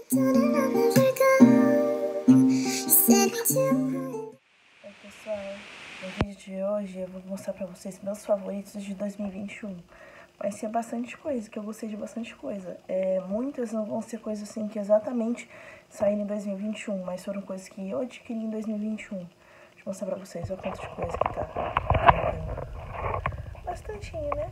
Oi pessoal, no vídeo de hoje eu vou mostrar pra vocês meus favoritos de 2021. Vai ser bastante coisa, que eu gostei de bastante coisa. Muitas não vão ser coisas assim que exatamente saíram em 2021, mas foram coisas que eu adquiri em 2021. Deixa eu mostrar pra vocês, olha quanto de coisa que tá. Bastantinho, né?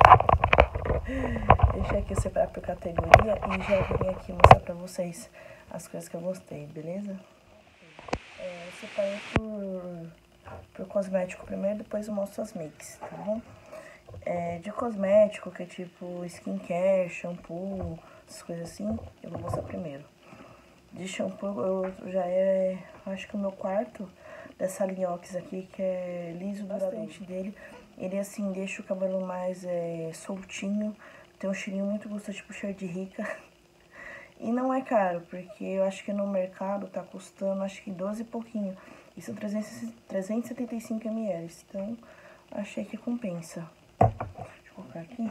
Deixa aqui eu separar por categoria e já vim aqui mostrar pra vocês as coisas que eu gostei, beleza? Eu separei por cosmético primeiro, depois eu mostro as makes, tá bom? De cosmético, que é tipo skincare, shampoo, essas coisas assim, eu vou mostrar primeiro. De shampoo, acho que o meu quarto dessa linha Ox aqui, que é liso, bastante dele. Ele, assim, deixa o cabelo mais soltinho, tem um cheirinho muito gostoso, tipo cheiro de rica. E não é caro, porque eu acho que no mercado tá custando, acho que 12 e pouquinho. Isso é 375 ml, então achei que compensa. Deixa eu colocar aqui.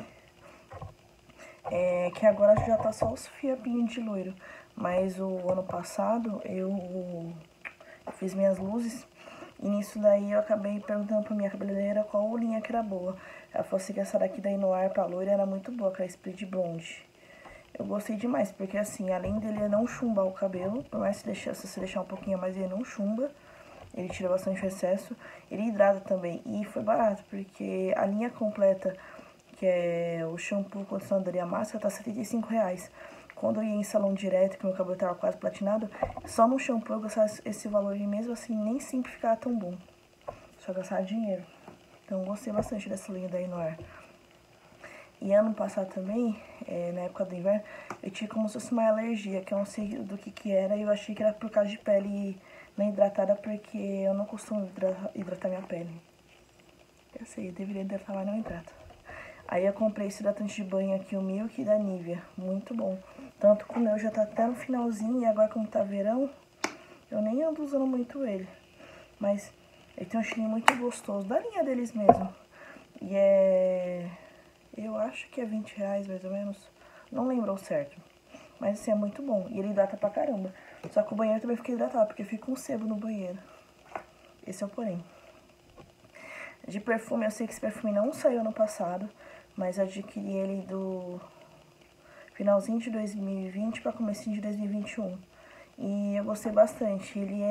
Que agora já tá só os fiapinhos de loiro. Mas o ano passado eu fiz minhas luzes. E nisso daí eu acabei perguntando pra minha cabeleireira qual linha que era boa. Ela falou assim que essa daqui da Inoar pra loira era muito boa, que era Split Blonde. Eu gostei demais, porque assim, além dele não chumbar o cabelo, por mais que se você deixar um pouquinho a mais, ele não chumba. Ele tira bastante o excesso. Ele hidrata também. E foi barato, porque a linha completa, que é o shampoo, o condicionador e a máscara, tá R$75. Quando eu ia em salão direto, que meu cabelo tava quase platinado, só no shampoo eu gastava esse valor e mesmo assim nem sempre ficava tão bom. Só gastava dinheiro. Então eu gostei bastante dessa linha da Inoar. E ano passado também, na época do inverno, eu tive como se fosse uma alergia, que eu não sei do que era, e eu achei que era por causa de pele não hidratada, porque eu não costumo hidratar minha pele. Eu sei, eu deveria hidratar, mas não hidrata. Aí eu comprei esse hidratante de banho aqui, o Milk da Nivea, muito bom. Tanto que o meu já tá até no finalzinho, e agora como tá verão, eu nem ando usando muito ele. Mas ele tem um cheirinho muito gostoso, da linha deles mesmo. E eu acho que é R$20 mais ou menos. Não lembro ao certo. Mas assim, é muito bom. E ele hidrata pra caramba. Só que o banheiro também fica hidratado, porque fica um sebo no banheiro. Esse é o porém. De perfume, eu sei que esse perfume não saiu ano passado. Mas eu adquiri ele do finalzinho de 2020 pra comecinho de 2021. E eu gostei bastante. Ele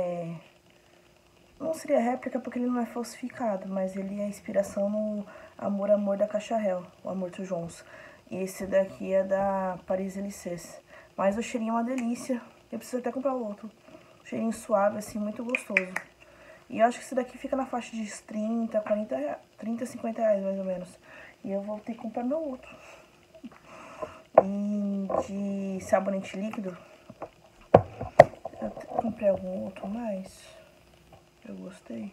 não seria réplica porque ele não é falsificado, mas ele é inspiração no Amor Amor da Caixa Hell, o Amor to Jones. E esse daqui é da Paris Elices. Mas o cheirinho é uma delícia. Eu preciso até comprar outro. Cheirinho suave, assim, muito gostoso. E eu acho que esse daqui fica na faixa de 30, 40 reais, 30, 50 reais mais ou menos. E eu vou ter que comprar meu outro. E de sabonete líquido, eu comprei algum outro mais. Eu gostei.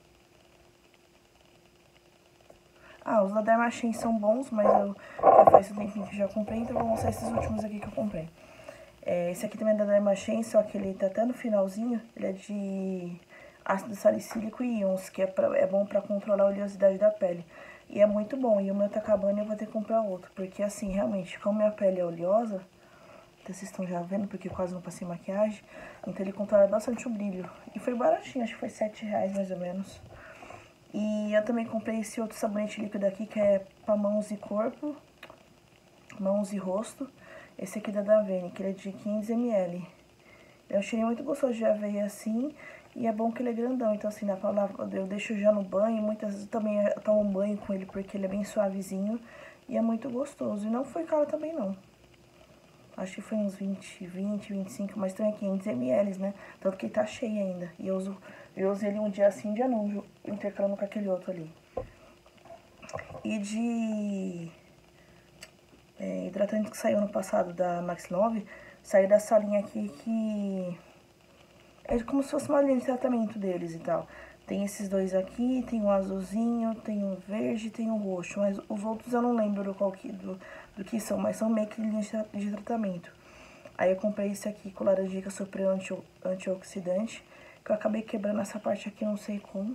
Os da Dermachin são bons, mas eu já faz um tempinho que já comprei, então eu vou mostrar esses últimos aqui que eu comprei. Esse aqui também é da Dermachin, só que ele tá até no finalzinho. Ele é de ácido salicílico e íons, que é bom pra controlar a oleosidade da pele. E é muito bom, e o meu tá acabando e eu vou ter que comprar outro. Porque assim, realmente, como minha pele é oleosa, vocês estão já vendo, porque quase não passei maquiagem, então ele controla bastante o brilho. E foi baratinho, acho que foi R$7 mais ou menos. E eu também comprei esse outro sabonete líquido aqui, que é pra mãos e corpo, mãos e rosto. Esse aqui da Davene, que ele é de 15 ml. Eu achei muito gostoso de aveia assim, e é bom que ele é grandão. Então assim, dá pra lavar, eu deixo já no banho, muitas vezes também eu tomo um banho com ele, porque ele é bem suavezinho. E é muito gostoso, e não foi caro também não. Acho que foi uns 20, 25, mas também 500 ml, né? Tanto que ele tá cheio ainda. E eu uso ele um dia assim, um dia não, intercalando com aquele outro ali. E de hidratante que saiu no passado da Max 9, saiu dessa linha aqui que é como se fosse uma linha de tratamento deles e tal. Tem esses dois aqui, tem um azulzinho, tem um verde, tem um roxo. Mas os outros eu não lembro do que são, mas são meio que linhas de tratamento. Aí eu comprei esse aqui com laranjica super antioxidante, que eu acabei quebrando essa parte aqui, não sei como.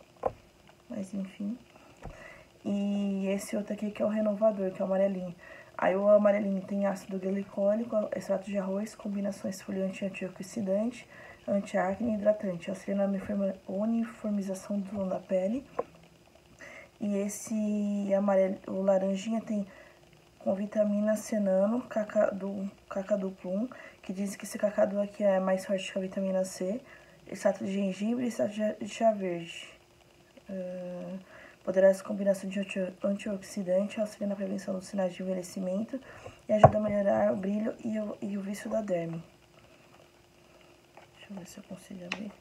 Mas enfim. E esse outro aqui que é o renovador, que é o amarelinho. Aí o amarelinho tem ácido glicólico, extrato de arroz, combinação esfoliante antioxidante, antiacne e hidratante, auxilia na uniformização do tom da pele. E esse amarelo, o laranjinha tem com vitamina C nano, cacadu plum, que diz que esse cacadu aqui é mais forte que a vitamina C, extrato de gengibre e extrato de chá verde. Poderosa combinação de antioxidante, auxilia na prevenção dos sinais de envelhecimento e ajuda a melhorar o brilho e o vício da derme. Deixa eu ver se eu consigo abrir.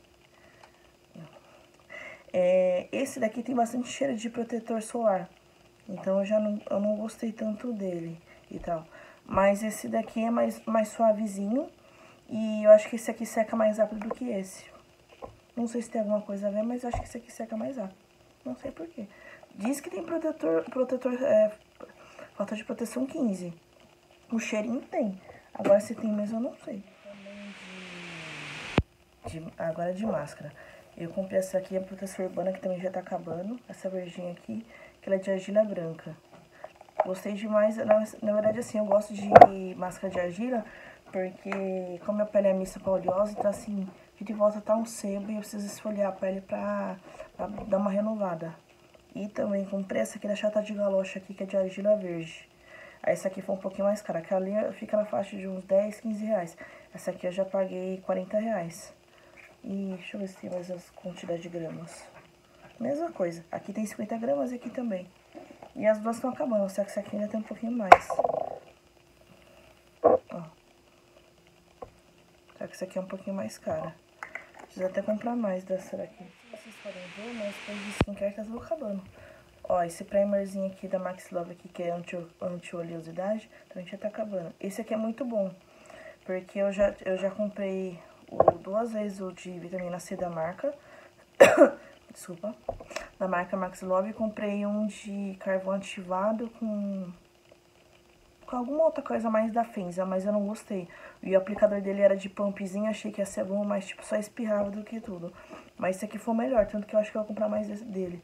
Esse daqui tem bastante cheiro de protetor solar, então eu não gostei tanto dele e tal. Mas esse daqui é mais suavezinho e eu acho que esse aqui seca mais rápido do que esse. Não sei se tem alguma coisa a ver, mas eu acho que esse aqui seca mais rápido. Não sei porquê. Diz que tem falta de proteção 15. O cheirinho tem. Agora se tem mesmo eu não sei. Agora de máscara. Eu comprei essa aqui, a proteção urbana, que também já tá acabando. Essa verdinha aqui, que ela é de argila branca. Gostei demais. Na verdade, assim, eu gosto de máscara de argila, porque como minha pele é mista pra oleosa, então assim, de volta tá um sebo e eu preciso esfoliar a pele pra dar uma renovada. E também comprei essa aqui da Chata de Galocha aqui, que é de argila verde. Aí essa aqui foi um pouquinho mais cara, que ali fica na faixa de uns 10, 15 reais. Essa aqui eu já paguei 40 reais. E deixa eu ver se tem mais as quantidades de gramas. Mesma coisa. Aqui tem 50 gramas e aqui também. E as duas estão acabando, só que essa aqui ainda tem um pouquinho mais. Ó. Só que essa aqui é um pouquinho mais cara. Preciso até comprar mais dessa daqui. Se vocês podem ver, meus coisas de skincare tá acabando. Ó, esse primerzinho aqui da Max Love aqui, que é anti-oleosidade, também já tá acabando. Esse aqui é muito bom, porque eu já comprei duas vezes o de vitamina C da marca. Desculpa. Da marca Max Love, e comprei um de carvão ativado com alguma outra coisa mais da Fenza, mas eu não gostei. E o aplicador dele era de pumpzinho, achei que ia ser bom, mas tipo, só espirrava do que tudo. Mas esse aqui foi o melhor, tanto que eu acho que eu vou comprar mais dele.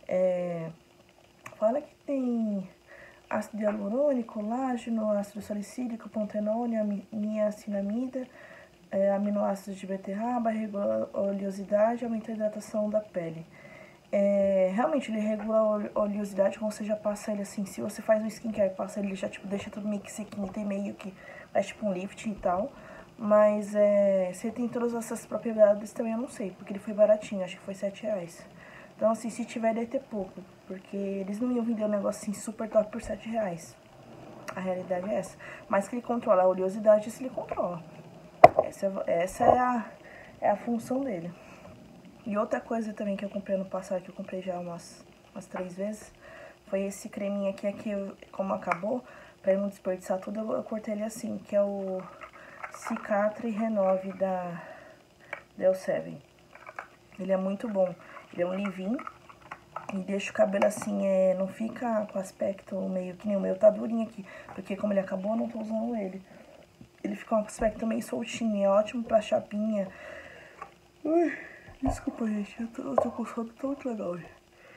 Fala que tem ácido hialurônico, colágeno, ácido salicílico, pantenone, niacinamida, aminoácidos de beterraba, regula a oleosidade e aumenta a hidratação da pele. Realmente ele regula a oleosidade quando você já passa ele assim. Se você faz um skincare, passa ele já tipo, deixa tudo meio que sequinho, tem meio que faz tipo um lift e tal. Mas se ele tem todas essas propriedades também eu não sei, porque ele foi baratinho, acho que foi 7 reais. Então assim, se tiver deve ter pouco, porque eles não iam vender um negócio assim super top por 7 reais. A realidade é essa. Mas que ele controla a oleosidade, isso ele controla. Essa é a função dele. E outra coisa também que eu comprei ano passado, que eu comprei já umas 3 vezes, foi esse creminho aqui, como acabou, pra eu não desperdiçar tudo, eu cortei ele assim, que é o Cicatre Renove da Del7. Ele é muito bom, ele é um leave-in e deixa o cabelo assim, não fica com aspecto meio que nem o meu, tá durinho aqui, porque como ele acabou, eu não tô usando ele. Ele fica com um aspecto meio soltinho, é ótimo pra chapinha. Desculpa, gente, eu tô com sono, tá muito legal hoje.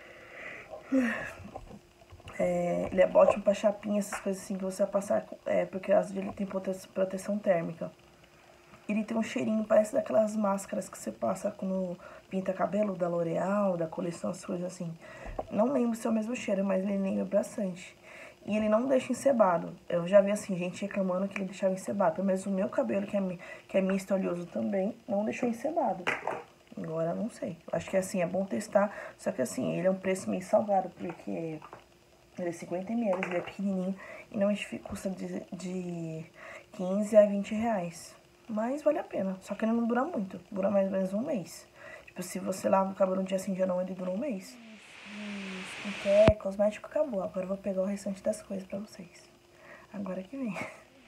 Ele é ótimo pra chapinha, essas coisas assim que você vai passar, porque às vezes ele tem proteção térmica. Ele tem um cheirinho, parece daquelas máscaras que você passa quando pinta cabelo, da L'Oreal, da coleção, as coisas assim. Não lembro se é o mesmo cheiro, mas ele lembra bastante. E ele não deixa encebado. Eu já vi assim, gente reclamando que ele deixava encebado. Pelo menos o meu cabelo, que é misto oleoso também, não deixou encebado. Agora eu não sei. Acho que assim, é bom testar. Só que assim, ele é um preço meio salgado, porque ele é 50 ml, ele é pequenininho. E não custa de 15 a 20 reais. Mas vale a pena. Só que ele não dura muito. Dura mais ou menos um mês. Tipo, se você lava o cabelo um dia assim, dia não, ele dura um mês. Skincare, cosmético, acabou. Agora eu vou pegar o restante das coisas pra vocês. Agora que vem.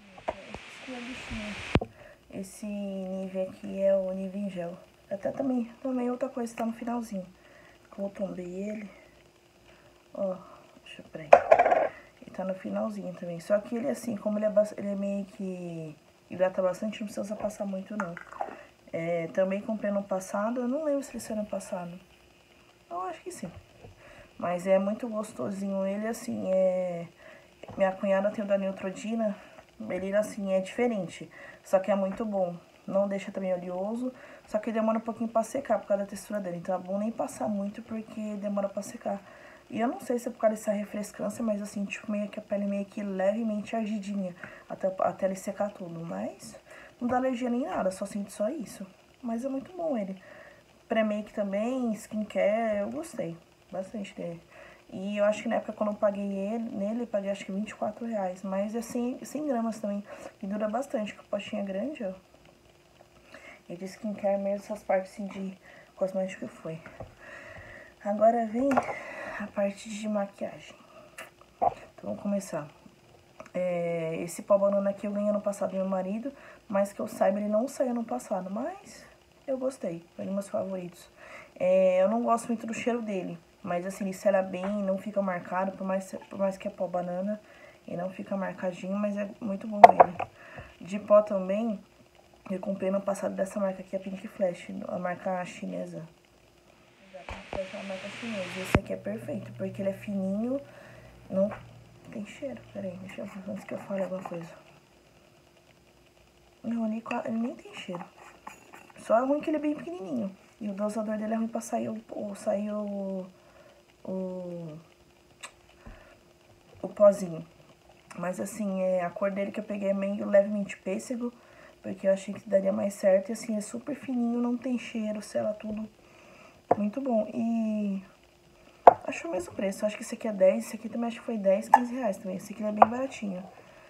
Esse nível aqui é o nível em gel. Até também outra coisa tá no finalzinho. Como eu tombei ele. Ó, deixa eu ver. Ele tá no finalzinho também. Só que ele assim, como ele é meio que hidrata bastante, não precisa passar muito não. Também comprei no passado, eu não lembro se ele foi no passado. Eu acho que sim. Mas é muito gostosinho ele, assim, Minha cunhada tem o da Neutrogena, ele assim é diferente, só que é muito bom. Não deixa também oleoso, só que demora um pouquinho pra secar por causa da textura dele. Então é bom nem passar muito porque demora pra secar. E eu não sei se é por causa dessa refrescância, mas assim, tipo, meio que a pele meio que levemente ardidinha até ele secar tudo. Mas não dá alergia nem nada, só sinto só isso. Mas é muito bom ele. Pré-make também, skincare, eu gostei bastante dele. E eu acho que na época quando eu paguei nele, eu paguei acho que R$24. Mas é 100 gramas também. E dura bastante, que o potinho é grande, ó. E de skincare mesmo, essas partes assim de cosmético que foi. Agora vem a parte de maquiagem. Então vamos começar. Esse pó banana aqui eu ganhei ano passado do meu marido, mas que eu saiba ele não saiu ano passado, mas eu gostei, foi um dos meus favoritos. Eu não gosto muito do cheiro dele, mas assim, ele sela bem, não fica marcado, por mais que é pó banana, ele não fica marcadinho, mas é muito bom ele. De pó também, eu comprei no passado dessa marca aqui, a Pink Flash, a marca chinesa. Flash é uma marca chinesa, e esse aqui é perfeito, porque ele é fininho, não tem cheiro. Peraí, deixa eu ver antes que eu fale alguma coisa. Não, ele nem tem cheiro. Só é ruim que ele é bem pequenininho. E o dosador dele é ruim pra sair o pozinho. Mas assim, a cor dele que eu peguei é meio levemente pêssego, porque eu achei que daria mais certo. E assim, é super fininho, não tem cheiro, sela tudo. Muito bom. E acho o mesmo preço. Acho que esse aqui é 10, esse aqui também acho que foi 10, 15 reais também. Esse aqui é bem baratinho.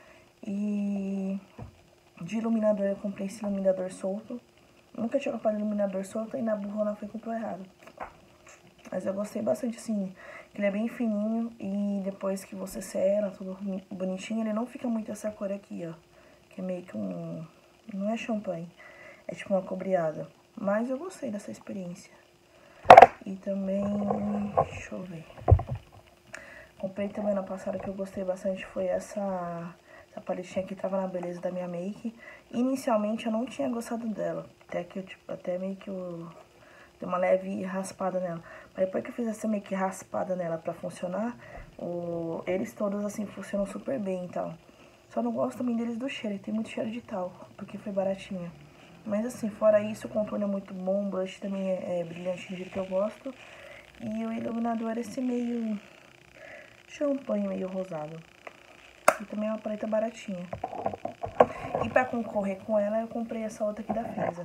E de iluminador eu comprei esse iluminador solto. Nunca tinha comprado iluminador solto e na burrona foi comprou errado. Mas eu gostei bastante, assim, ele é bem fininho e depois que você sela, tudo bonitinho, ele não fica muito essa cor aqui, ó. Que é meio que um... não é champanhe, é tipo uma cobreada. Mas eu gostei dessa experiência. E também, deixa eu ver. Comprei também na passada que eu gostei bastante, foi essa paletinha que tava na Beleza da minha make. Inicialmente eu não tinha gostado dela, até meio que eu dei uma leve raspada nela. Mas depois que eu fiz essa meio que raspada nela pra funcionar, eles todos assim funcionam super bem e tal. Só não gosto também deles do cheiro, tem muito cheiro de talco, porque foi baratinho. Mas assim, fora isso, o contorno é muito bom, o blush também é brilhante do jeito que eu gosto. E o iluminador é esse meio champanhe, meio rosado. E também é uma paleta baratinha. E pra concorrer com ela, eu comprei essa outra aqui da Fenza.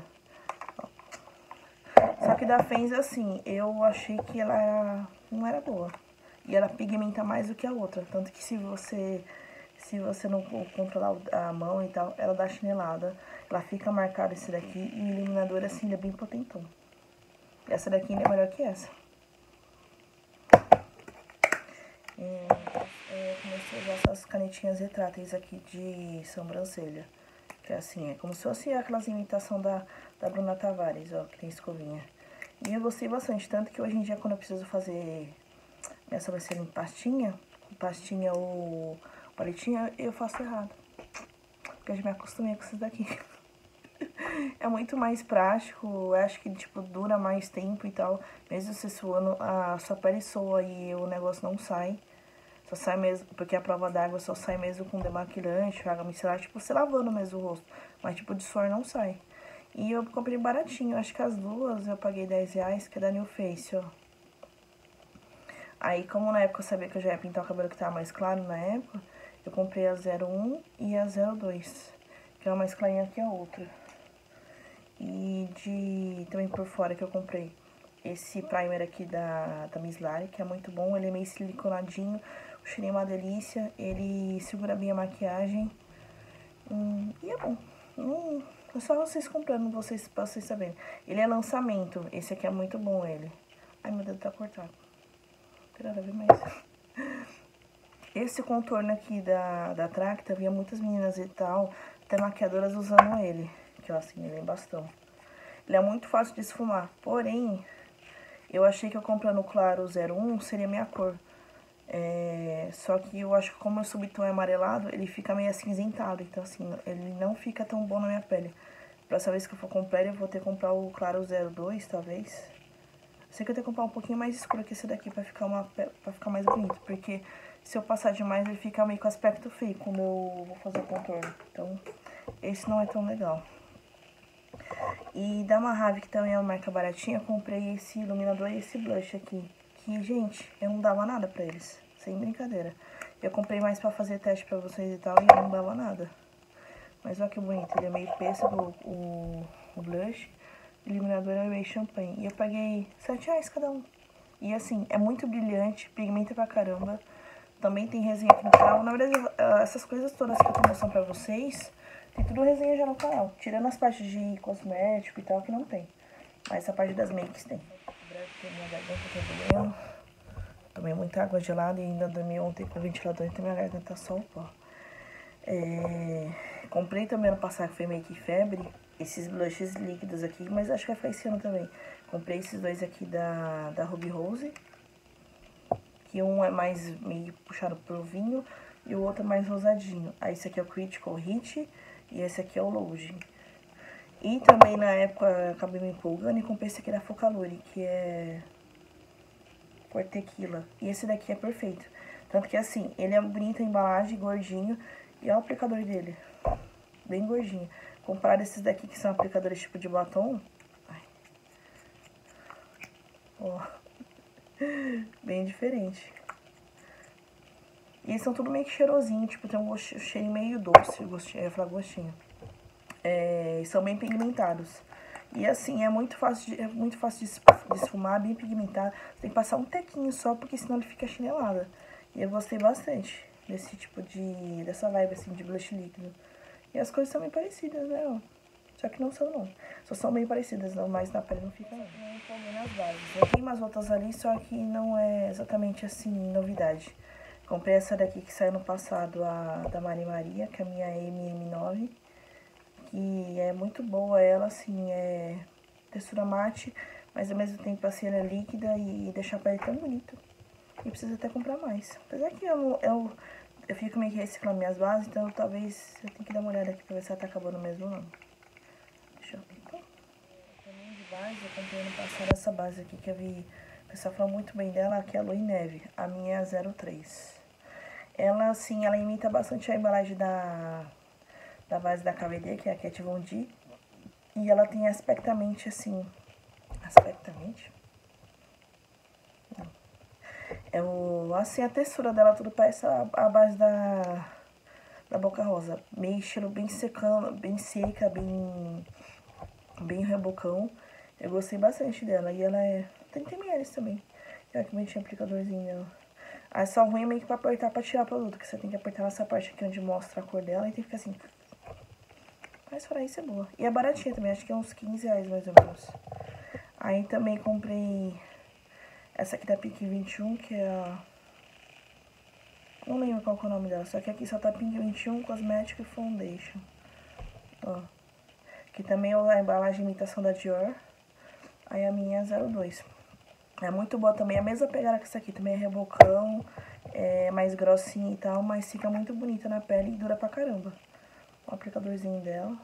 Só que da Fenza, assim, eu achei que ela não era boa. E ela pigmenta mais do que a outra. Tanto que se você não controlar a mão e tal, ela dá chinelada. Ela fica marcada esse daqui. E o iluminador, assim, ele é bem potentão. Essa daqui ainda é melhor que essa. Eu comecei a usar essas canetinhas retráteis aqui de sobrancelha. Que é assim, é como se fosse aquelas imitação da Bruna Tavares, ó, que tem escovinha. E eu gostei bastante, tanto que hoje em dia quando eu preciso fazer minha sobrancelha em pastinha ou palitinha, eu faço errado. Porque eu já me acostumei com isso daqui. É muito mais prático, eu acho que, tipo, dura mais tempo e tal. Mesmo você suando, a sua pele soa e o negócio não sai. Só sai mesmo, porque a prova d'água só sai mesmo com demaquilante, água micelar, tipo, você lavando mesmo o rosto. Mas, tipo, de suor não sai. E eu comprei baratinho, acho que as duas eu paguei 10 reais, que é da New Face, ó. Aí, como na época eu sabia que eu já ia pintar o cabelo que tava mais claro na época, eu comprei a 01 e a 02, que é uma mais clarinha que a outra. E também por fora que eu comprei esse primer aqui da Miss Lari, que é muito bom, ele é meio siliconadinho, o cheirinho é uma delícia, ele segura bem a maquiagem e é bom. É só vocês comprando, pra vocês saberem. Ele é lançamento, esse aqui é muito bom, ele. Ai, meu dedo tá cortado. Não tem nada a ver mais. Esse contorno aqui da Tracta, via muitas meninas e tal, até maquiadoras usando ele, que eu assim, ele é bastão. Ele é muito fácil de esfumar, porém, eu achei que eu comprando o claro 01 seria minha cor. Só que eu acho que como o subtom é amarelado, ele fica meio acinzentado. Então, assim, ele não fica tão bom na minha pele. Próxima vez que eu for comprar, eu vou ter que comprar o claro 02, talvez. Sei que eu tenho que comprar um pouquinho mais escuro que esse daqui pra ficar mais bonito. Porque Se eu passar demais, ele fica meio com aspecto feio quando eu vou fazer o contorno. Então, esse não é tão legal. E da Mahave, que também é uma marca baratinha, eu comprei esse iluminador e esse blush aqui. Que, gente, eu não dava nada pra eles. Sem brincadeira. Eu comprei mais pra fazer teste pra vocês e tal, e eu não dava nada. Mas olha que bonito, ele é meio pêssego, o blush. O iluminador é meio champanhe. E eu paguei R$7 cada um. E assim, é muito brilhante, pigmenta pra caramba. Também tem resenha aqui no canal. Na verdade, essas coisas todas que eu tô mostrando pra vocês, tem tudo resenha já no canal. Tirando as partes de cosmético e tal, que não tem. Mas essa parte das makes tem. Minha garganta tá doendo. Tomei muita água gelada e ainda dormi ontem com o ventilador, então minha garganta tá só o pó. Comprei também ano passado, que foi Make Febre, esses blushes líquidos aqui, mas acho que vai ficar esse ano também. Comprei esses dois aqui da Ruby Rose, que um é mais meio puxado pro vinho e o outro é mais rosadinho. Aí esse aqui é o Critical Hit e esse aqui é o Loading. E também na época eu acabei me empolgando e comprei esse aqui da Focalure, que é cor tequila. E esse daqui é perfeito. Tanto que assim, ele é bonito a embalagem, gordinho, e olha o aplicador dele. Bem gordinho. Comparado esses daqui que são aplicadores tipo de batom. Ó. Bem diferente. E eles são tudo meio que cheirosinho, tipo, tem um cheiro meio doce, eu ia falar gostinho. São bem pigmentados. E assim, é muito fácil de esfumar, bem pigmentado. Você tem que passar um tequinho só, porque senão ele fica chinelada. E eu gostei bastante desse tipo dessa vibe assim, de blush líquido. E as coisas são bem parecidas, né, ó. Só que não são, não. Só são bem parecidas, não, mas na pele não fica, não. Eu empolguei nas bases. Eu tenho umas outras ali, só que não é exatamente, assim, novidade. Comprei essa daqui que saiu no passado, a da Mari Maria, que é a minha MM9. Que é muito boa ela, assim, é textura mate, mas ao mesmo tempo, assim, ela é líquida e deixa a pele tão bonita. E preciso até comprar mais. Apesar que eu fico meio que reciclando minhas bases, então talvez eu tenho que dar uma olhada aqui pra ver se ela tá acabando mesmo ou não. Deixa eu ver. Também de base, eu comprei ano passado essa base aqui que eu vi o pessoal falou muito bem dela, que é a Lua e Neve. A minha é 03. Ela, assim, ela imita bastante a embalagem da base da KVD, que é a Kat Von D. E ela tem aspectamente, assim... Aspectamente? Não. Assim, a textura dela tudo parece a base da Boca Rosa. Meio estilo bem secando, bem seca, bem rebocão. Eu gostei bastante dela. E ela é 30 ml também. Já que tinha aplicadorzinho nela. Aí só ruim é meio que pra apertar pra tirar o produto, que você tem que apertar nessa parte aqui onde mostra a cor dela e tem que ficar assim. Mas fora isso é boa. E é baratinha também, acho que é uns R$15 mais ou menos. Aí também comprei essa aqui da Pink 21, que é a... Não lembro qual que é o nome dela, só que aqui só tá Pink 21, Cosmético e Foundation. Ó. Que também é a embalagem imitação da Dior. Aí a minha é 02. É muito boa também, a mesma pegada que essa aqui, também é rebocão, é mais grossinha e tal, mas fica muito bonita na pele e dura pra caramba. O aplicadorzinho dela.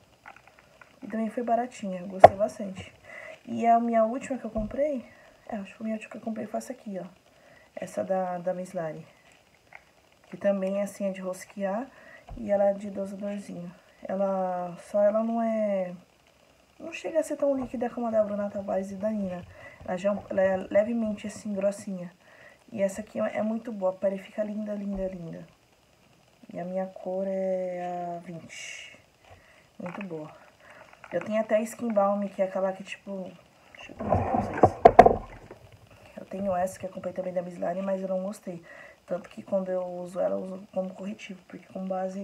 E também foi baratinha, gostei bastante. E a minha última que eu comprei, acho que a minha última que eu comprei foi essa aqui, ó. Essa da Miss Lari. Que também assim é de rosquear e ela é de dosadorzinho. Ela não é... Não chega a ser tão líquida como a da Bruna Tavares e da Nina. Ela é levemente assim, grossinha. E essa aqui é muito boa, a pele fica linda, linda, linda. E a minha cor é a 20. Muito boa. Eu tenho até a Skin Balm, que é aquela que tipo... Deixa eu mostrar pra vocês. Eu tenho essa que eu comprei também da Miss Lari, mas eu não gostei. Tanto que quando eu uso ela, eu uso como corretivo. Porque com base...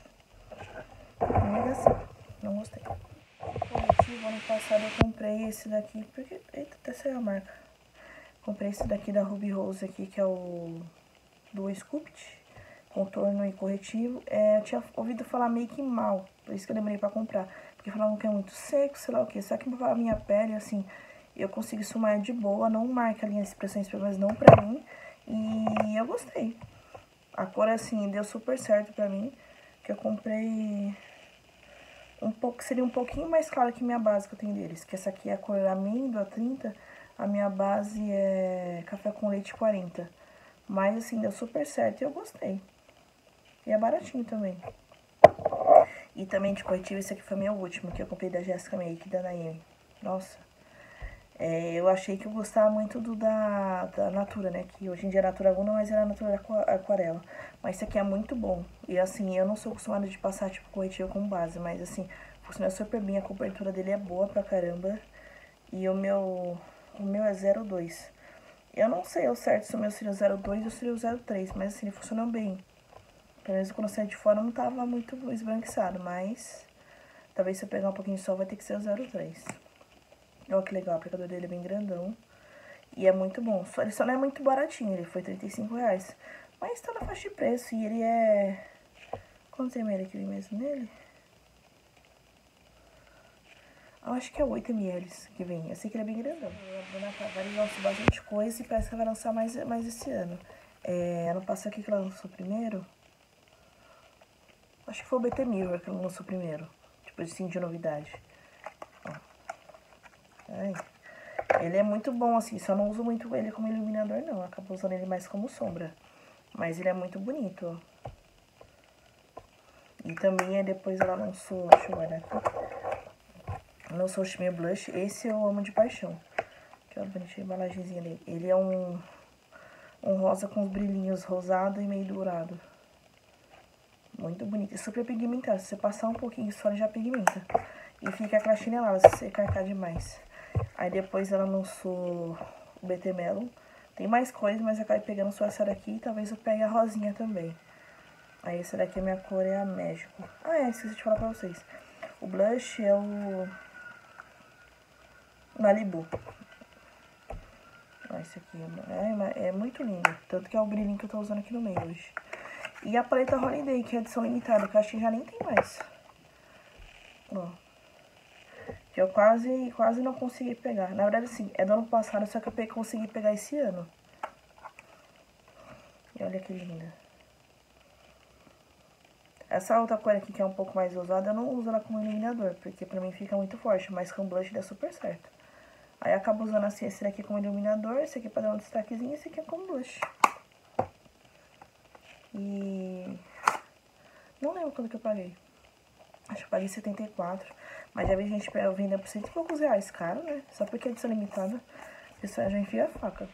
Não é assim. Não gostei. Corretivo, ano passado eu comprei esse daqui, porque... Eita, até saiu a marca. Comprei esse daqui da Ruby Rose aqui, que é o do Sculpt, contorno e corretivo. Eu tinha ouvido falar meio que mal, por isso que eu demorei pra comprar. Porque falavam que é muito seco, sei lá o que. Só que pra minha pele, assim, eu consigo esfumar de boa, não marca ali as expressões, pelo menos não pra mim. E eu gostei. A cor, assim, deu super certo pra mim, que eu comprei... seria um pouquinho mais clara que minha base que eu tenho deles. Que essa aqui é a cor amêndoa 30, a minha base é café com leite 40. Mas, assim, deu super certo e eu gostei. E é baratinho também. E também de corretivo, esse aqui foi meu último, que eu comprei da Jéssica Make, da Naime. Nossa. Eu achei que eu gostava muito do da Natura, né? Que hoje em dia é Natura Luna, mas era Natura Aquarela. Mas esse aqui é muito bom. E assim, eu não sou acostumada de passar, tipo, corretivo como base. Mas assim, funciona super bem. A cobertura dele é boa pra caramba. E o meu é 0,2. Eu não sei ao certo se o meu seria o 0,2 ou seria o 0,3. Mas assim, ele funcionou bem. Pelo menos quando eu saí de fora não tava muito esbranquiçado. Mas talvez se eu pegar um pouquinho de sol vai ter que ser o 0,3. Olha que legal, o aplicador dele é bem grandão. E é muito bom. Ele só não é muito baratinho, ele foi R$35. Mas tá na faixa de preço e ele é... Quantos ml que vem mesmo nele? Eu acho que é 8 ml que vem. Eu sei que ele é bem grandão. A Bruna Tavares lançou bastante coisa e parece que ela vai lançar mais esse ano. Ano passado aqui que ela lançou primeiro. Acho que foi o BT Mirror que ela lançou primeiro. Tipo assim, de novidade. Ó. Ai. Ele é muito bom, assim, só não uso muito ele como iluminador, não. Eu acabo usando ele mais como sombra. Mas ele é muito bonito, ó. E também, depois ela lançou, deixa eu guardar aqui. Lançou o Shimmer Blush. Esse eu amo de paixão. Aqui, ó, bonitinha a embalagenzinha dele. Ele é um rosa com os brilhinhos rosado e meio dourado. Muito bonito. E super pigmentado. Se você passar um pouquinho só, ele já pigmenta. E fica aquela chinelada se você carcar demais. Aí depois ela lançou o BT Melon. Tem mais coisas, mas eu acabei pegando só essa daqui. Talvez eu pegue a rosinha também. Aí essa daqui, a minha cor é a México. Esqueci de falar pra vocês. O blush é o Malibu. Esse aqui é muito lindo. Tanto que é o brilhinho que eu tô usando aqui no meio hoje. E a paleta Holiday, que é edição limitada, que eu acho que já nem tem mais. Ó. Que eu quase não consegui pegar. Na verdade, sim, é do ano passado, só que eu consegui pegar esse ano. E olha que linda. Essa outra cor aqui, que é um pouco mais ousada, eu não uso ela como iluminador, porque pra mim fica muito forte, mas com blush dá super certo. Aí eu acabo usando assim esse daqui como iluminador, esse aqui pra dar um destaquezinho e esse aqui é como blush. E... não lembro quanto que eu paguei. Acho que eu paguei 74. Mas já vi gente vendendo por 100 e poucos reais, caro, né? Só porque é edição limitada, o pessoal já enfia a faca.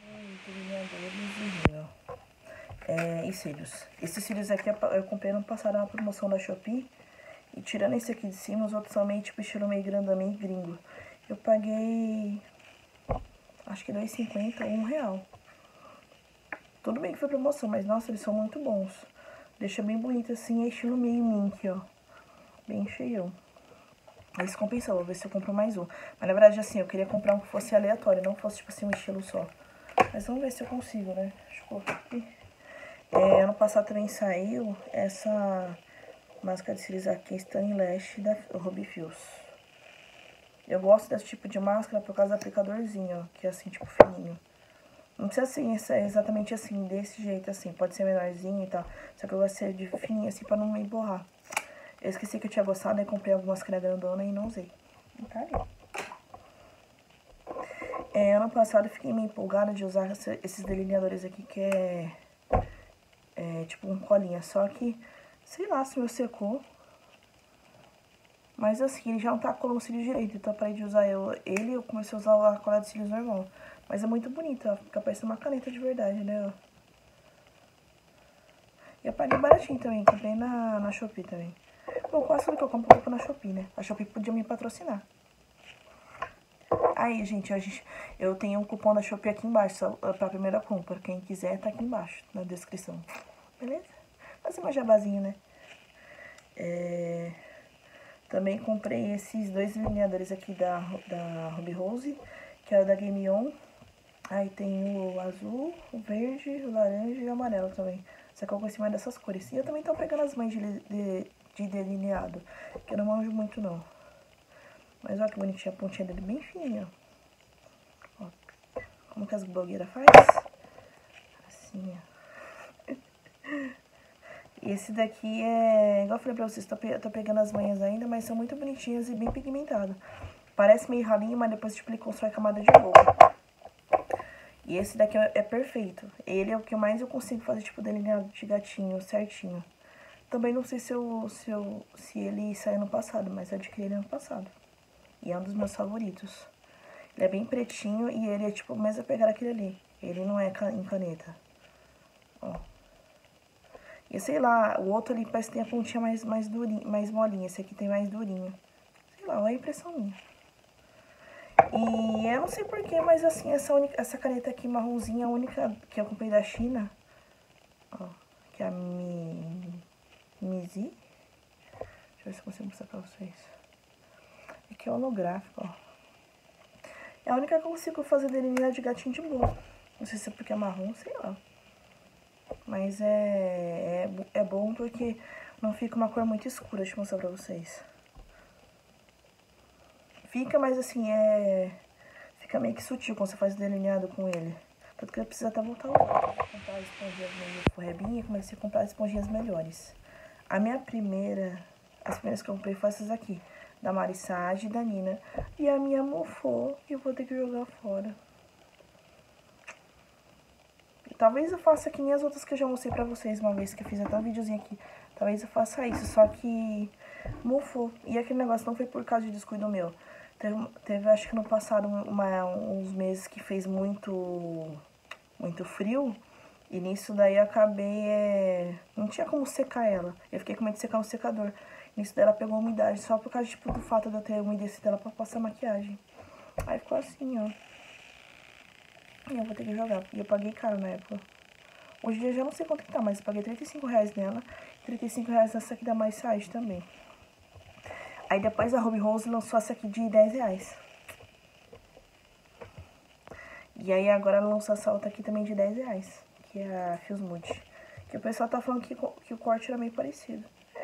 E cílios. Esses cílios aqui eu comprei no passado uma promoção da Shopee. E tirando esse aqui de cima, os outros são meio tipo estilo meio grandão, meio gringo. Eu paguei, acho que R$2,50 ou R$1. Tudo bem que foi promoção, mas nossa, eles são muito bons. Deixa bem bonito assim, é estilo meio mink, ó. Bem cheião. Esse compensou, vou ver se eu compro mais um. Mas na verdade, assim, eu queria comprar um que fosse aleatório, não fosse tipo assim um estilo só. Mas vamos ver se eu consigo, né? Deixa eu colocar aqui. Ano passado também saiu essa máscara de cílios aqui, Stunning Lash da Ruby Fios. Eu gosto desse tipo de máscara por causa do aplicadorzinho, ó, que é assim, tipo, fininho. Não precisa ser exatamente assim, desse jeito, assim. Pode ser menorzinho e tal. Só que eu gosto de ser de fininho, assim, pra não me borrar. Eu esqueci que eu tinha gostado, aí comprei algumas máscara grandona e não usei. E tá ali. Ano passado eu fiquei meio empolgada de usar esses delineadores aqui, que é tipo um colinha. Só que, sei lá, se meu secou. Mas assim, ele já não tá colando cílios direito, então eu parei de usar ele, eu comecei a usar a cola de cílios normal. Mas é muito bonito, ó, fica parecendo uma caneta de verdade, né, ó. E eu paguei baratinho também, comprei na Shopee também. Bom, quase tudo que eu compro na Shopee, né? A Shopee podia me patrocinar. Aí, gente, eu tenho um cupom da Shopee aqui embaixo, pra primeira compra. Quem quiser, tá aqui embaixo, na descrição. Beleza? Fazer uma jabazinho, né? Também comprei esses dois delineadores aqui da Ruby Rose, que é o da Game On. Aí tem o azul, o verde, o laranja e o amarelo também. Só que eu gosto mais dessas cores. E eu também tô pegando as mães de delineado, que eu não manjo muito, não. Mas olha que bonitinha a pontinha dele, bem fininha, ó. Como que as blogueiras faz? Assim, ó. E esse daqui igual eu falei pra vocês, tô pegando as manhas ainda, mas são muito bonitinhas e bem pigmentadas. Parece meio ralinho, mas depois, tipo, ele constrói camada de novo. E esse daqui é perfeito. Ele é o que mais eu consigo fazer, tipo, delineado de gatinho, certinho. Também não sei se ele saiu no passado, mas eu adquiri ele ano passado. E é um dos meus favoritos. Ele é bem pretinho e ele é, tipo, mais a pegar aquele ali. Ele não é em caneta. Ó. E sei lá, o outro ali parece que tem a pontinha mais durinha, mais molinha. Esse aqui tem mais durinho. Sei lá, é a impressão minha. E eu não sei porquê, mas assim, essa caneta aqui marronzinha, a única que eu comprei da China, ó, que é a Mizi. Deixa eu ver se eu consigo mostrar pra vocês. Aqui é holográfico, ó. É a única que eu consigo fazer delineado de gatinho de boa. Não sei se é porque é marrom, sei lá. Mas é bom porque não fica uma cor muito escura, deixa eu mostrar pra vocês. Fica, mas assim, fica meio que sutil quando você faz o delineado com ele. Tanto que eu preciso até voltar a usar. Eu vou comprar esponjinhas meio forrebinha e comecei a comprar esponjinhas melhores. As primeiras que eu comprei foram essas aqui. Da Marissage e da Nina. E a minha mofou e eu vou ter que jogar fora. Talvez eu faça que nem as outras que eu já mostrei pra vocês uma vez, que eu fiz até um videozinho aqui. Talvez eu faça isso, só que mofou. E aquele negócio não foi por causa de descuido meu. Teve acho que no passado, uns meses que fez muito frio. E nisso daí eu acabei, não tinha como secar ela. Eu fiquei com medo de secar no secador. Nisso daí ela pegou umidade, só por causa tipo, do fato de eu ter umedecido ela pra passar maquiagem. Aí ficou assim, ó. E eu vou ter que jogar. E eu paguei caro na época. Hoje em dia eu já não sei quanto que tá, mas eu paguei R$35 nela. R$35 nessa aqui da Marissage também. Aí depois a Ruby Rose lançou essa aqui de R$10. E aí agora ela lançou essa outra aqui também de R$10, que é a Fuse Mood. Que o pessoal tá falando que o corte era meio parecido.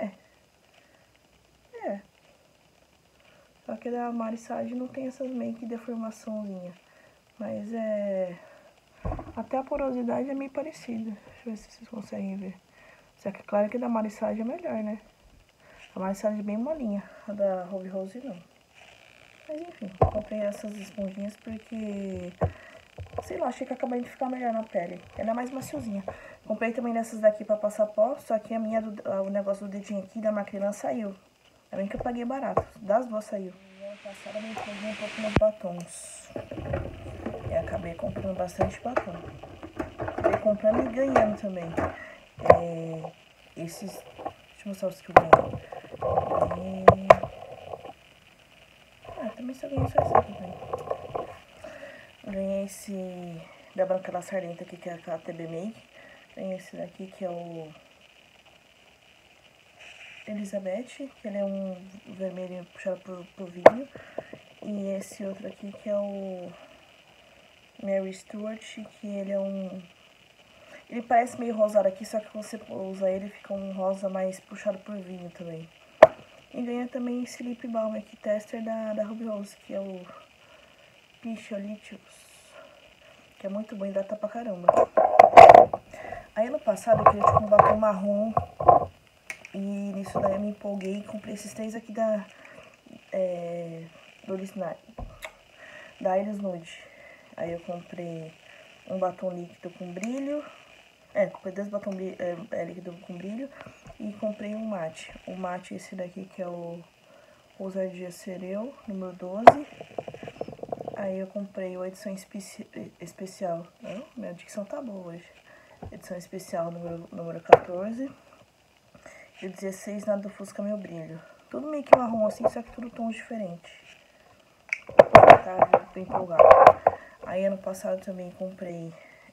É. Só que a da Marissage não tem essas meio que deformaçãozinha. Mas até a porosidade é meio parecida. Deixa eu ver se vocês conseguem ver. Só que claro que a da Marissage é melhor, né? A Marissage é bem molinha. A da Ruby Rose não. Mas enfim, comprei essas esponjinhas porque... sei lá, achei que acabaria de ficar melhor na pele. Ela é mais maciozinha. Comprei também dessas daqui pra passar pó, só que o negócio do dedinho aqui da Macrylan saiu. É bem que eu paguei barato. Das duas saiu. E ano passado eu me empolguei um pouco nos batons. E acabei comprando bastante batom. Acabei comprando e ganhando também. Deixa eu mostrar os que eu ganhei. Também só ganhei só esse aqui também. Ganhei esse da Branca La Sardenta aqui, que é a TB Make. Ganhei esse daqui, que é o Elizabeth, que ele é um vermelho puxado pro vinho. E esse outro aqui, que é o Mary Stuart, que ele é um... ele parece meio rosado aqui, só que você usa ele fica um rosa mais puxado por vinho também. E ganha também esse lip balm aqui, tester da Ruby Rose, que é o Picholicious, que é muito bom e data pra caramba. Aí ano passado eu queria tipo um batom marrom, e nisso daí eu me empolguei e comprei esses três aqui da Iris Nude. Aí eu comprei um batom líquido com brilho, comprei dois batom líquido com brilho e comprei um mate. O mate esse daqui que é o Ousadia Cereu, número 12. Aí eu comprei a edição especial, minha dicção tá boa hoje. Edição especial número 14. E 16 nada ofusca meu brilho. Tudo meio que marrom assim, só que tudo tons diferentes. Tá bem empolgado. Aí ano passado também comprei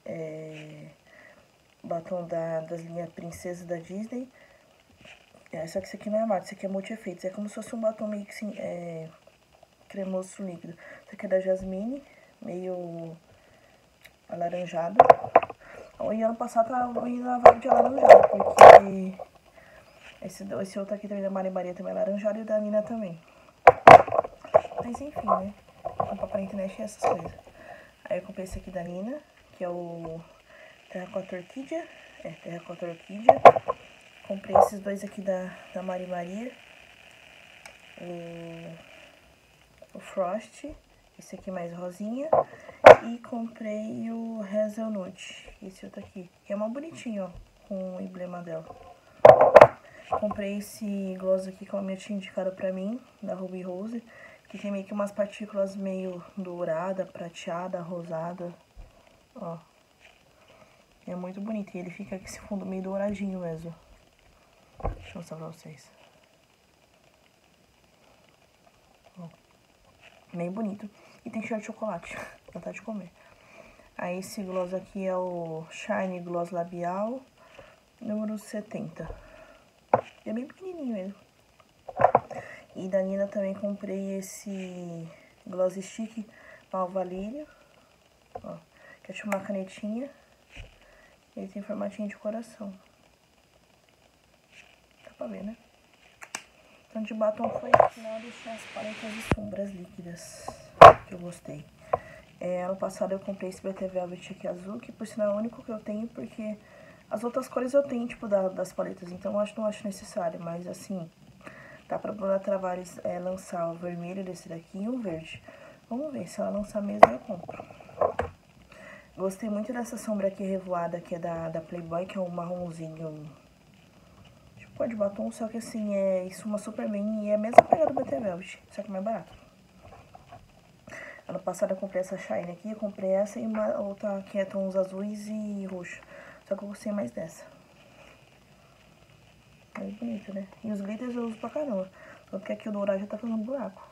batom das linhas Princesa da Disney. Só que esse aqui não é mate, esse aqui é multi-efeitos. É como se fosse um batom meio que assim, cremoso líquido. Esse aqui é da Jasmine, meio alaranjado. E ano passado tava indo na vibe de alaranjado, porque esse outro aqui também da Mari Maria também é alaranjado e o da Nina também. Mas enfim, né? Comprar pra internet essas coisas. Aí eu comprei esse aqui da Nina, que é o Terracota Orquídea. Terracota Orquídea. Comprei esses dois aqui da Mari Maria. O Frost. esse aqui mais rosinha. E comprei o Hazelnut, esse outro aqui, que é mais bonitinho, ó, com o emblema dela. Comprei esse gloss aqui que a minha tinha indicado pra mim, da Ruby Rose, que tem meio que umas partículas meio dourada, prateada, rosada, ó. É muito bonito, e ele fica com esse fundo meio douradinho mesmo. Deixa eu mostrar pra vocês. Ó. Meio bonito. E tem cheiro de chocolate, dá vontade de comer. Aí esse gloss aqui é o Shine Gloss Labial, número 70. É bem pequenininho mesmo. E da Nina também comprei esse Gloss Stick Malva Lírio, ó, que é tipo uma canetinha. Ele tem formatinho de coração. Dá pra ver, né? Então de batom foi final deixar as paletas de sombras líquidas, que eu gostei. Ano passado eu comprei esse BT Velvet aqui azul, que por sinal é o único que eu tenho, porque as outras cores eu tenho, tipo, das paletas, então eu não acho necessário, mas assim, dá pra Bruna Travares lançar o vermelho desse daqui e o verde. Vamos ver, se ela lançar mesmo eu compro. Gostei muito dessa sombra aqui revoada, que é da Playboy, que é um marronzinho, tipo cor de batom, só que assim, esfuma super bem e é a mesma pegada do BT Velvet, só que mais barato. Ano passado eu comprei essa Shine aqui, eu comprei essa e uma outra que é tons azuis e roxo. Só que eu gostei mais dessa. É bonito, né? E os glitters eu uso pra caramba. Tanto que aqui o dourado já tá fazendo buraco.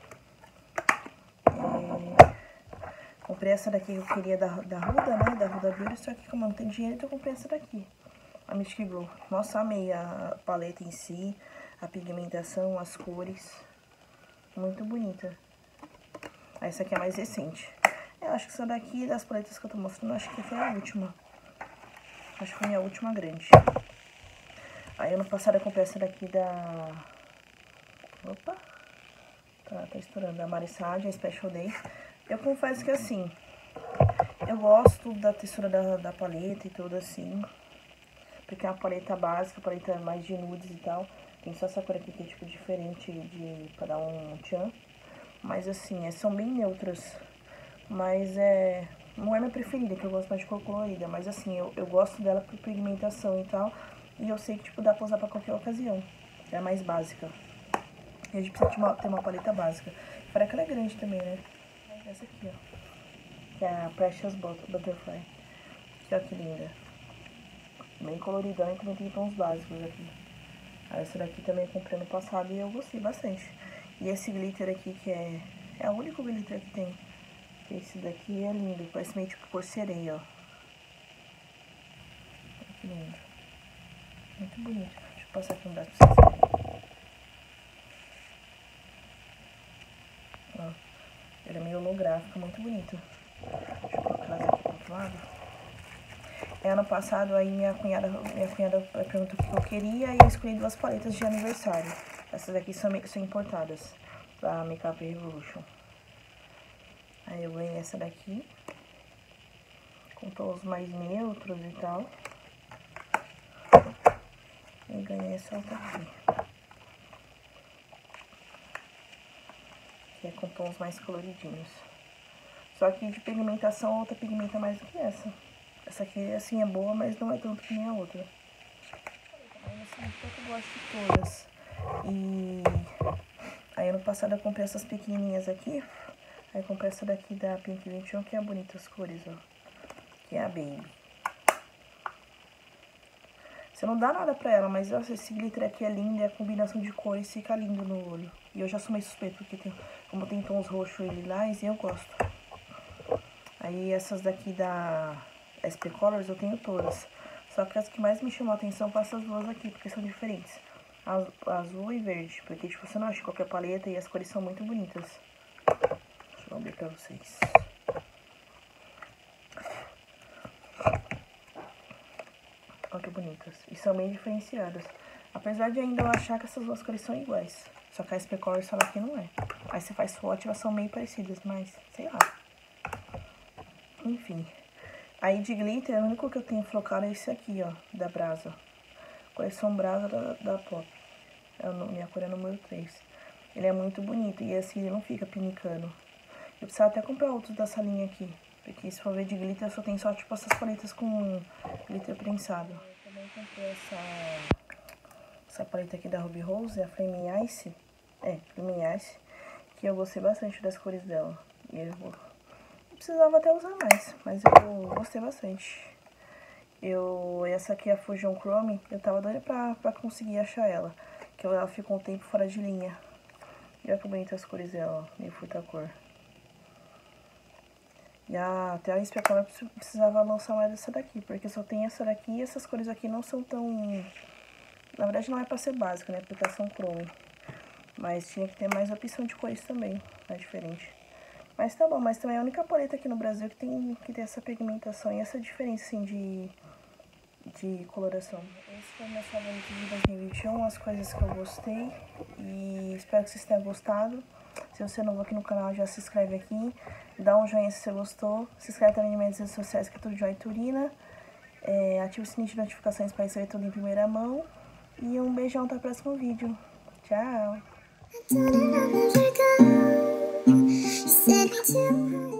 Comprei essa daqui que eu queria da Huda, né? Da Huda Beauty, só que como eu não tenho dinheiro, então eu comprei essa daqui. A Mystic Glow. Nossa, amei a paleta em si, a pigmentação, as cores. Muito bonita. Essa aqui é mais recente. Eu acho que essa daqui, das paletas que eu tô mostrando, acho que foi a última. Acho que foi a minha última grande. Aí ano passado eu comprei essa daqui da... Opa! Tá estourando. Da Marissade, a Special Day. Eu confesso que assim, eu gosto da textura da paleta e tudo assim. Porque é uma paleta básica, paleta mais de nudes e tal. Tem só essa cor aqui que é tipo diferente pra dar um tchan. Mas assim, são bem neutras. Mas não é minha preferida, que eu gosto mais de cor colorida. Mas assim, eu gosto dela por pigmentação e tal. E eu sei que tipo, dá pra usar pra qualquer ocasião. É a mais básica. E a gente precisa ter uma paleta básica. Fora que ela é grande também, né? Essa aqui, ó. Que é a Precious Butterfly. Que ó que linda. Bem coloridão e também tem tons básicos aqui. Essa daqui também eu comprei no passado e eu gostei bastante. E esse glitter aqui que é o único glitter que tem. Esse daqui é lindo, parece meio tipo por sereia, ó. Olha que lindo. Muito bonito. Deixa eu passar aqui um braço pra vocês verem. Ó, ele é meio holográfico, muito bonito. Deixa eu colocar elas aqui pro outro lado. Ano passado, aí minha cunhada perguntou o que eu queria e eu escolhi duas paletas de aniversário. Essas aqui são importadas, da Makeup Revolution. Aí eu ganhei essa daqui, com tons mais neutros e tal. E ganhei essa outra aqui, que é com tons mais coloridinhos. Só que de pigmentação, a outra pigmenta mais do que essa. Essa aqui, assim, é boa, mas não é tanto que nem a outra. Aí, assim, eu gosto de todas. E aí, ano passado, eu comprei essas pequenininhas aqui. Aí, eu comprei essa daqui da Pink 21, que é bonita as cores, ó. Que é a Baby. Você não dá nada pra ela, mas nossa, esse glitter aqui é lindo, e a combinação de cores fica lindo no olho. E eu já sou meio suspeito, porque como tem tons roxo e lilás, eu gosto. Aí essas daqui da SP Colors eu tenho todas. Só que as que mais me chamam a atenção são essas duas aqui, porque são diferentes. Azul e verde, porque tipo, você não acha qualquer paleta e as cores são muito bonitas. Deixa eu abrir pra vocês. Olha que bonitas. E são bem diferenciadas. Apesar de ainda eu achar que essas duas cores são iguais. Só que a SP Colors fala que não é. Aí você faz swatch, elas são meio parecidas, mas sei lá. Enfim. Aí de glitter, o único que eu tenho flocado é esse aqui, ó, da Brasa. Coleção Brasa da Pop. Minha cor é número 3. Ele é muito bonito e assim, ele não fica pinicando. Eu precisava até comprar outros dessa linha aqui. Porque se for ver de glitter, eu só tenho só, tipo, essas paletas com glitter prensado. Eu também comprei essa paleta aqui da Ruby Rose, a Flaming Ice. Flaming Ice. Que eu gostei bastante das cores dela. E eu precisava até usar mais, mas eu gostei bastante. Essa aqui, a Fusion Chrome, eu tava doida pra conseguir achar ela. Que ela ficou um tempo fora de linha. E olha que bonita as cores dela, ó, meio fruta cor. E até a Inspectora precisava lançar mais essa daqui, porque só tem essa daqui e essas cores aqui não são tão... Na verdade não é pra ser básica, né, porque são chrome. Mas tinha que ter mais opção de cores também, mais diferente. Mas tá bom, mas também é a única paleta aqui no Brasil que tem essa pigmentação e essa diferença, assim, de coloração. Esse foi o meu favorito de 2021, as coisas que eu gostei. E espero que vocês tenham gostado. Se você é novo aqui no canal, já se inscreve aqui. Dá um joinha se você gostou. Se inscreve também nas minhas redes sociais, que é tudo Joy Turina. Ativa o sininho de notificações para receber tudo em primeira mão. E um beijão, até o próximo vídeo. Tchau!